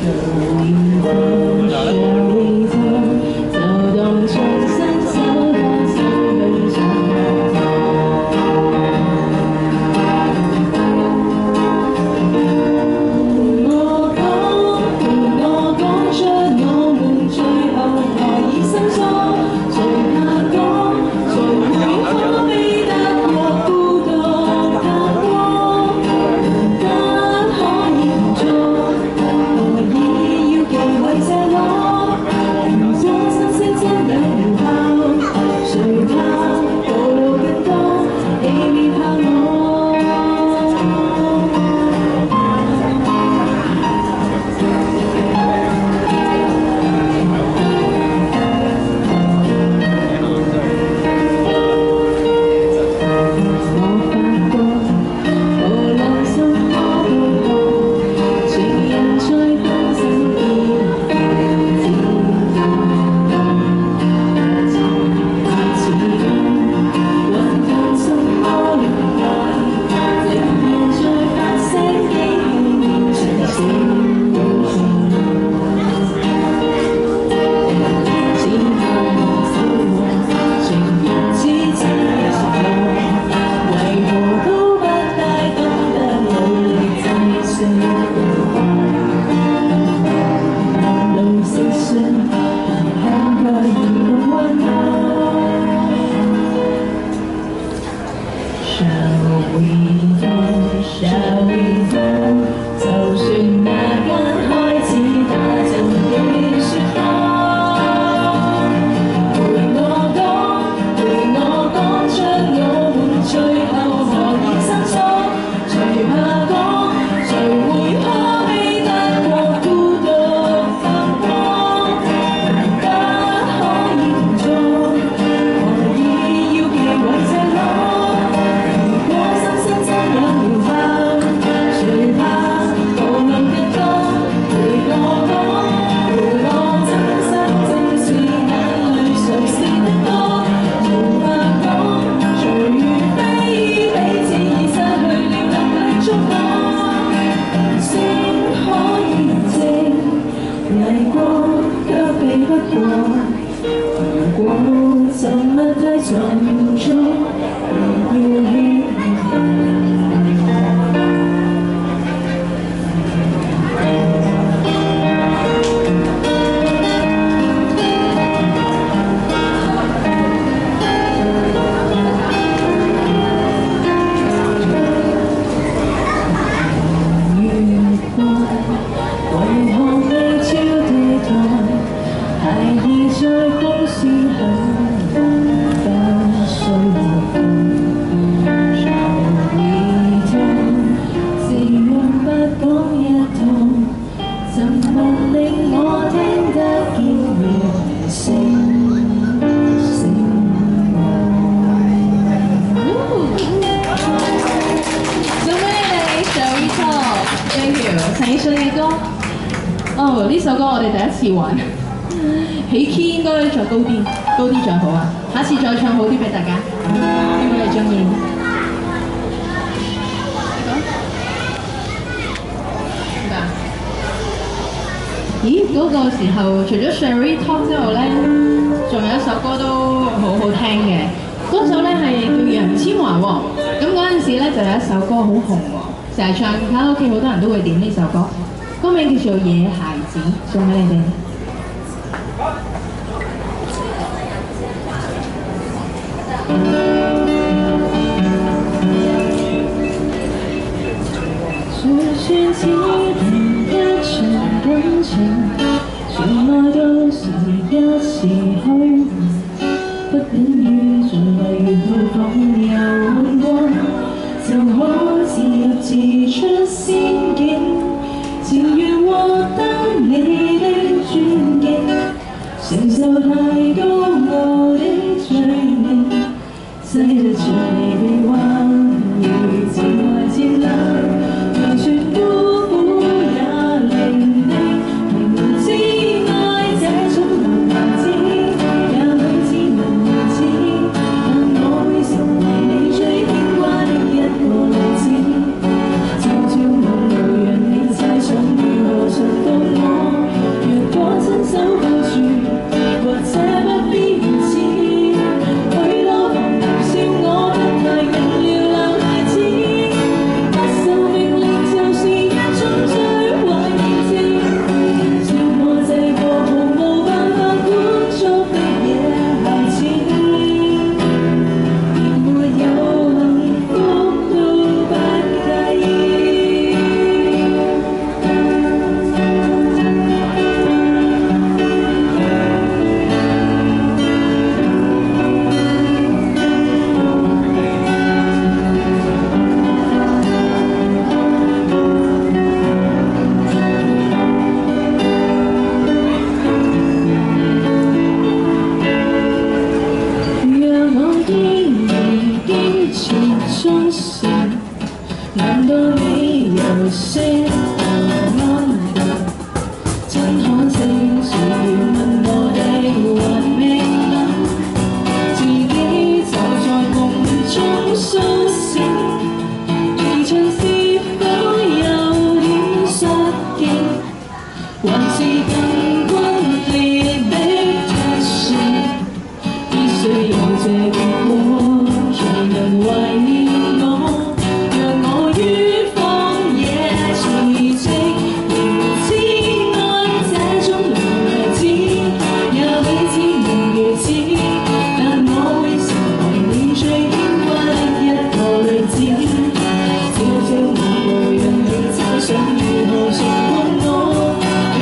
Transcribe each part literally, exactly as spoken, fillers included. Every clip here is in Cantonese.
陳奕迅嘅歌，哦呢首歌我哋第一次玩，起 key 應該再高啲，高啲最好啊！下次再唱好啲俾大家，希望你中意。咦，嗰、那個時候除咗 Sherry Talk 之後咧，仲有一首歌都好好聽嘅，嗰首咧係叫楊千嬅喎。咁嗰陣時咧就有一首歌好紅喎，成日唱卡拉 OK 好多人都會點呢首歌，歌名叫做《野孩子》，送俾你哋。就算只有一場感情，從來都是一時虛幻，不等於在迷途旁遊過，就可自入自出仙境，情願獲得你的尊敬，承受太高傲的罪名，使得着你的彎月漸來漸冷。想如何尋到我？ 還是更轟烈的一時，必須有這結果，才能為我，讓我於荒野馳騁，明知愛這種流離子，也許只能如此，但我會成為你最珍貴一個例子，朝朝暮暮讓你猜想如何成功我。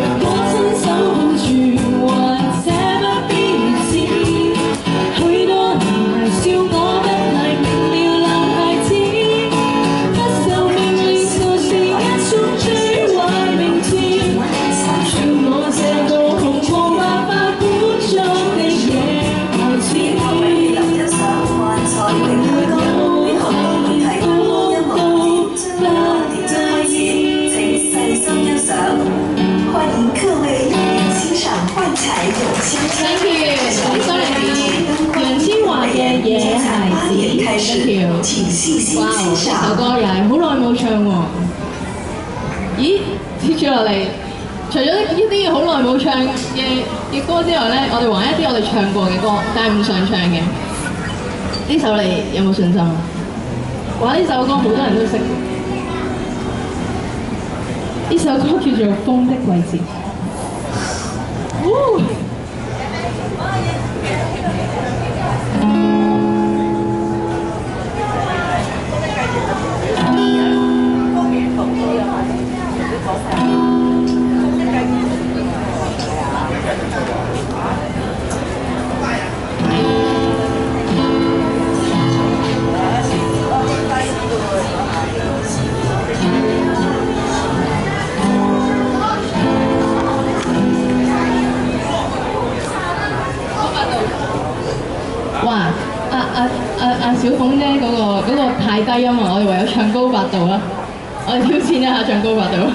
Thank you， 多謝你。楊千嬅嘅《野孩子》一條，哇！呢首歌又係好耐冇唱喎。咦？接住落嚟，除咗呢啲好耐冇唱嘅嘅歌之外咧，我哋玩一啲我哋唱過嘅歌，但係唔想唱嘅。呢首你有冇信心啊？哇！呢首歌好多人都識。呢首歌叫做《風的季節》。哦 哇！阿阿阿阿小鳳姐嗰、那個嗰、那個太低音啊，我哋唯有唱高八度啦。我哋挑戰一下唱高八度。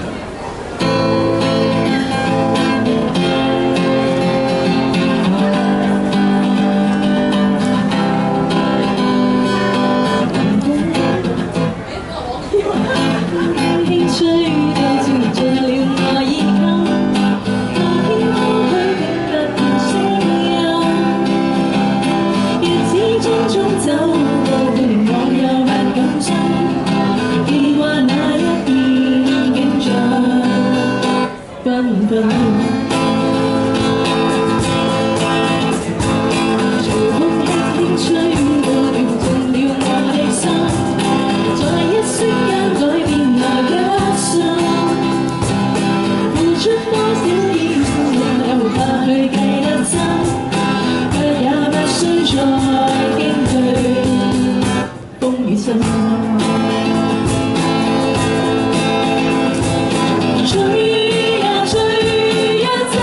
追呀追。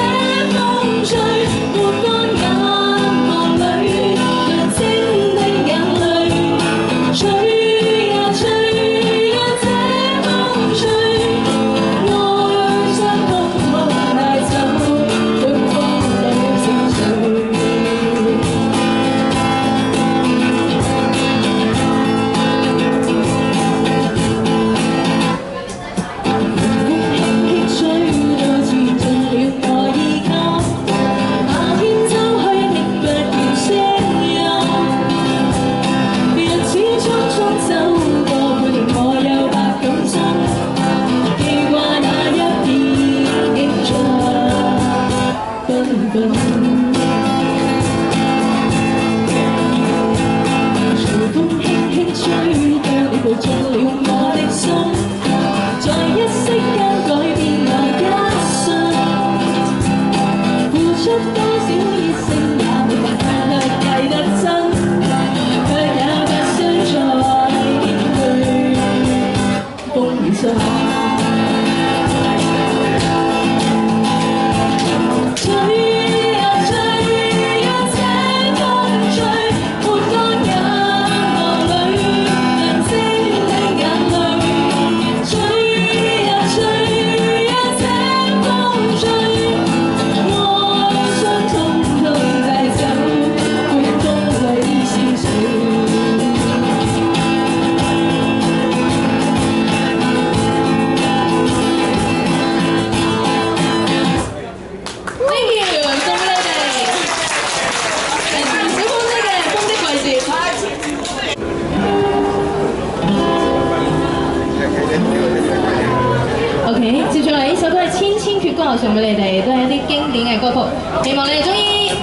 千闕歌送俾你哋，都係一啲經典嘅歌曲，希望你哋中意。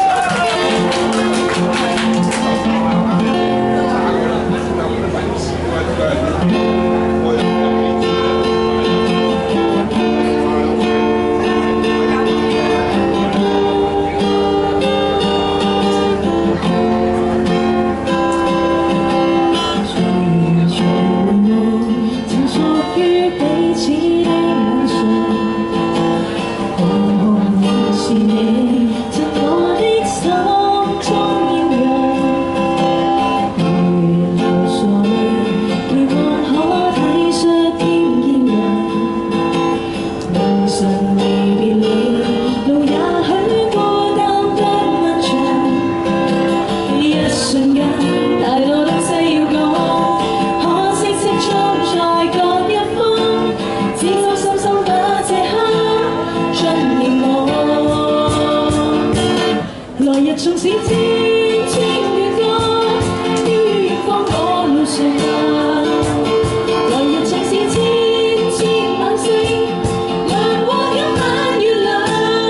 縱使千千闕歌，飄於遠方我路上。來日縱使千千晚星，亮過一晚月亮，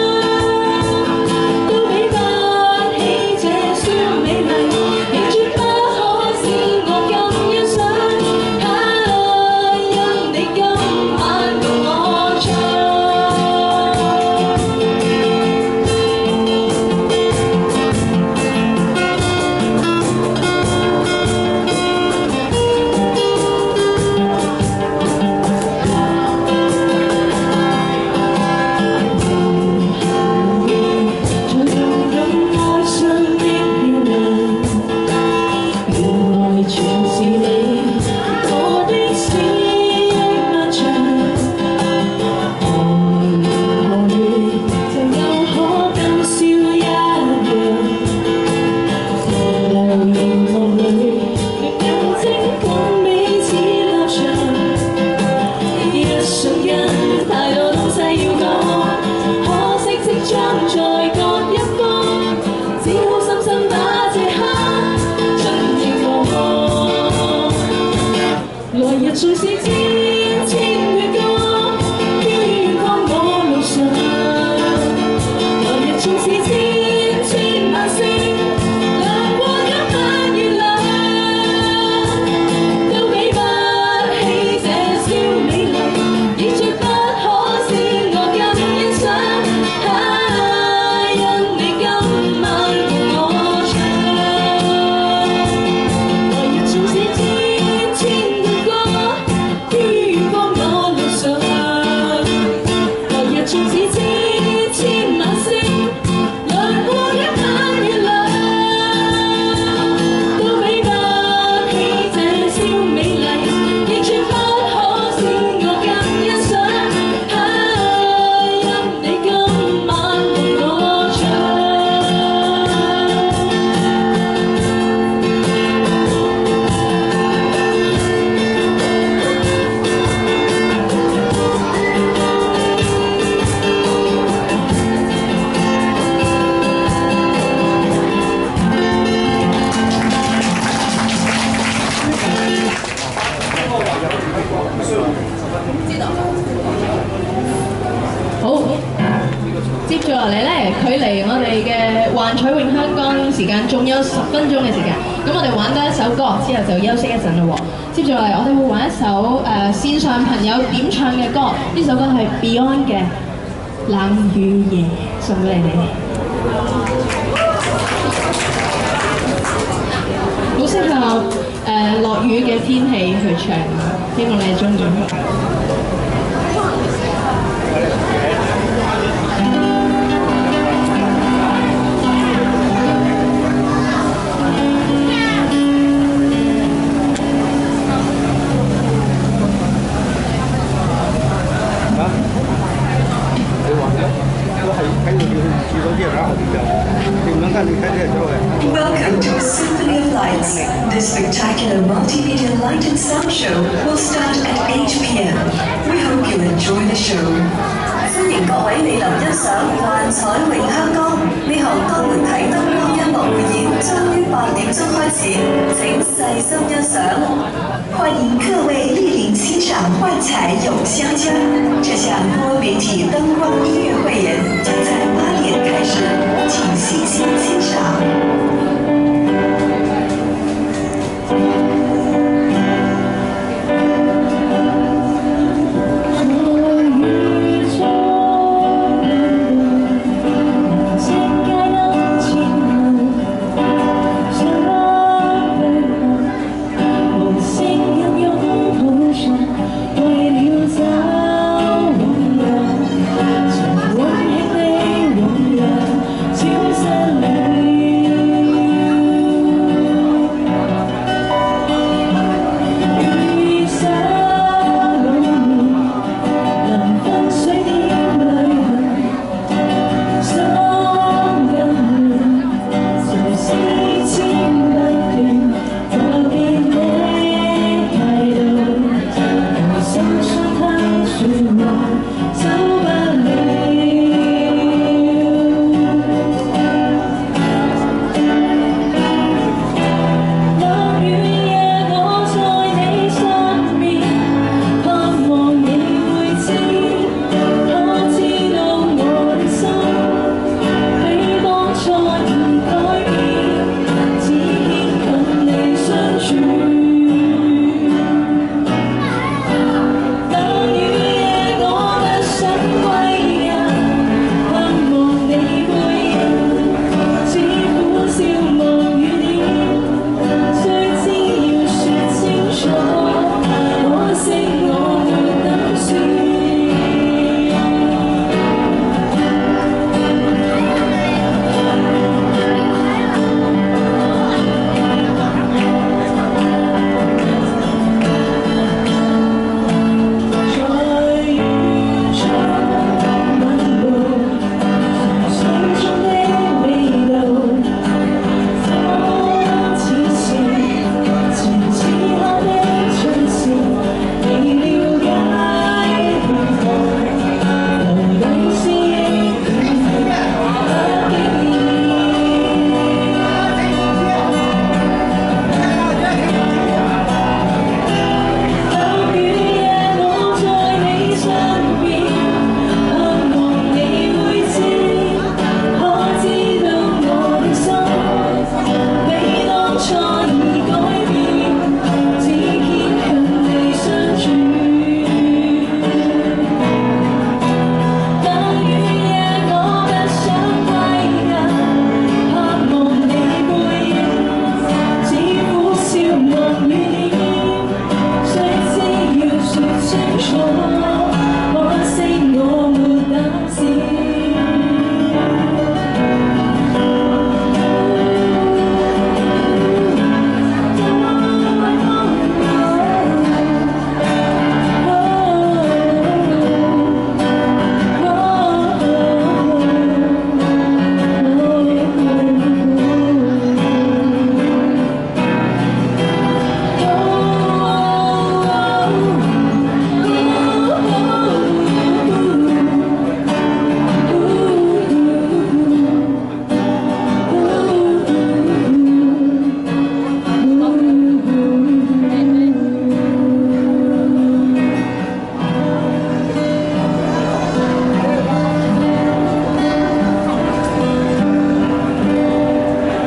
都比不起這雙美麗，亦絕不可使我更欣賞。啊，因你今晚共我唱。縱使千千闕歌，飄於遠方我路上。來日縱使千千晚星，亮過一晚月亮，都比不起這小美麗，亦絕不可使我更欣賞。啊，因你今晚共我唱。來日縱使千千闕歌，縱使千千晚星，亮過一晚月亮，都比不起這小美麗，亦絕不可使我更欣賞。啊，因你今晚共我唱。好，接住落嚟咧，距離我哋嘅幻彩詠香江時間仲有十分鐘嘅時間，咁我哋玩多一首歌之後就休息一陣嘞喎。接住落嚟，我哋會玩一首誒、呃、線上朋友點唱嘅歌，呢首歌係 Beyond 嘅《冷雨夜》，送俾你哋。好適合誒落雨嘅天氣去唱，希望你哋中意。 Welcome to Symphony of Lights. This spectacular multimedia light and sound show will start at eight p m We hope you enjoy the show. 歡迎各位莅臨欣賞幻彩詠香江呢項多媒體燈光音樂匯演，終於八點鐘開始，請細心欣賞。歡迎各位莅臨欣賞幻彩詠香江這項多媒體燈光音樂匯演，將在八點開始，請細心欣賞。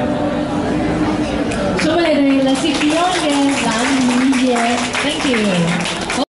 Thank you.